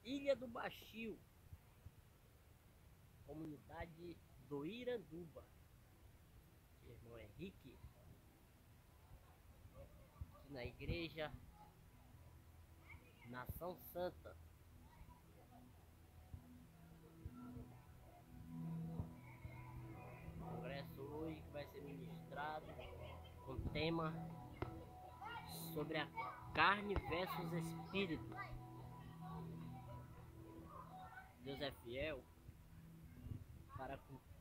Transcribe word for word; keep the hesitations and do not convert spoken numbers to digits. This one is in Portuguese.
Ilha do Baixio, comunidade do Iranduba, irmão Henrique, aqui na igreja Nação Santa. Congresso hoje que vai ser ministrado com tema sobre a carne versus espírito. Deus é fiel para cumprir